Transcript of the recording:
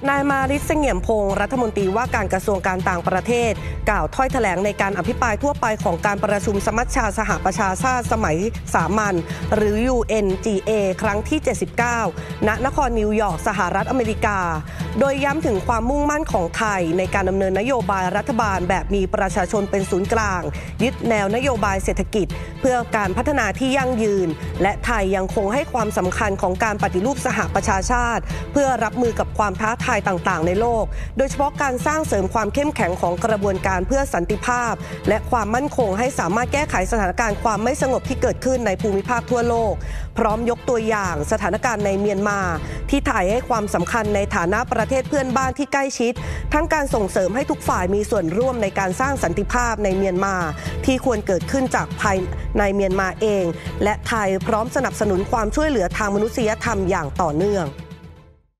นายมาริศ เสงี่ยมพงศ์รัฐมนตรีว่าการกระทรวงการต่างประเทศกล่าวถ้อยแถลงในการอภิปรายทั่วไปของการประชุมสมัชชาสหประชาชาติสมัยสามัญหรือ UNGA ครั้งที่ 79 ณ นครนิวยอร์กสหรัฐอเมริกาโดยย้ำถึงความมุ่งมั่นของไทยในการดำเนินนโยบายรัฐบาลแบบมีประชาชนเป็นศูนย์กลางยึดแนวนโยบายเศรษฐกิจเพื่อการพัฒนาที่ยั่งยืนและไทยยังคงให้ความสำคัญของการปฏิรูปสหประชาชาติเพื่อรับมือกับความท้าทายต่างๆในโลกโดยเฉพาะการสร้างเสริมความเข้มแข็งของกระบวนการเพื่อสันติภาพและความมั่นคงให้สามารถแก้ไขสถานการณ์ความไม่สงบที่เกิดขึ้นในภูมิภาคทั่วโลกพร้อมยกตัวอย่างสถานการณ์ในเมียนมาที่ไทยให้ความสำคัญในฐานะประเทศเพื่อนบ้านที่ใกล้ชิดทั้งการส่งเสริมให้ทุกฝ่ายมีส่วนร่วมในการสร้างสันติภาพในเมียนมาที่ควรเกิดขึ้นจากภายในเมียนมาเองและไทยพร้อมสนับสนุนความช่วยเหลือทางมนุษยธรรมอย่างต่อเนื่อง